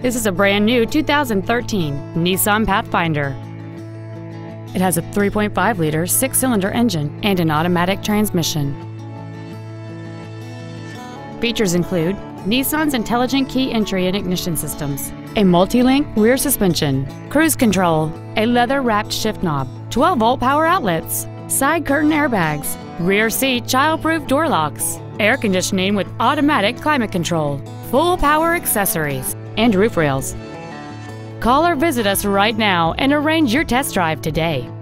This is a brand new 2013 Nissan Pathfinder. It has a 3.5-liter six-cylinder engine and an automatic transmission. Features include Nissan's intelligent key entry and ignition systems, a multi-link rear suspension, cruise control, a leather-wrapped shift knob, 12-volt power outlets, side curtain airbags, rear seat child-proof door locks, air conditioning with automatic climate control, full power accessories, and roof rails. Call or visit us right now and arrange your test drive today.